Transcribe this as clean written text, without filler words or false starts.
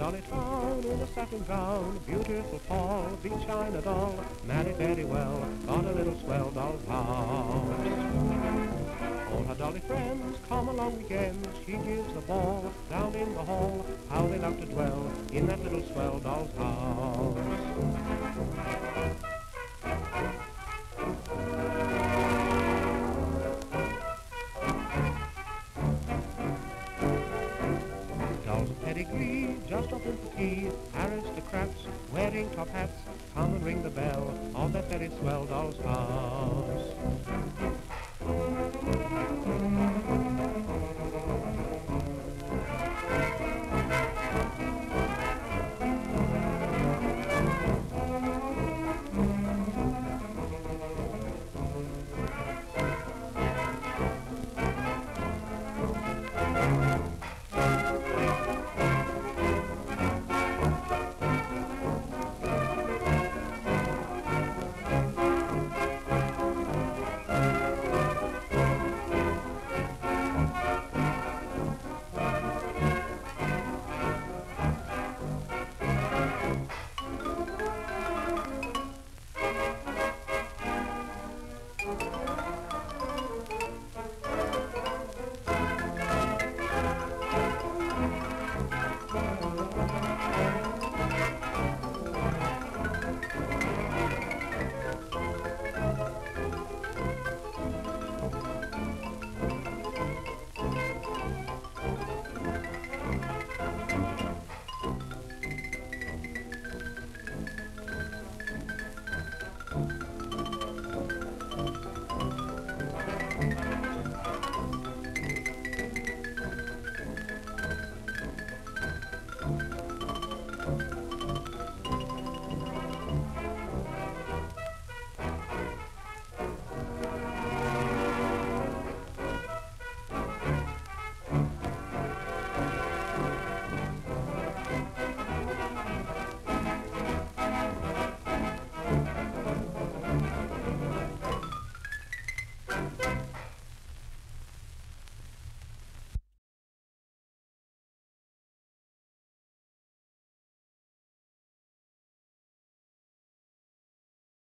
Dolly town in a satin gown, beautiful tall, big china doll, married very well, got a little swell doll's house. All her dolly friends come along weekends, she gives the ball down in the hall, how they love to dwell in that little swell doll's house. Dolls of pedigree, just off in for tea, aristocrats, wearing top hats, come and ring the bell of that very swell doll's house.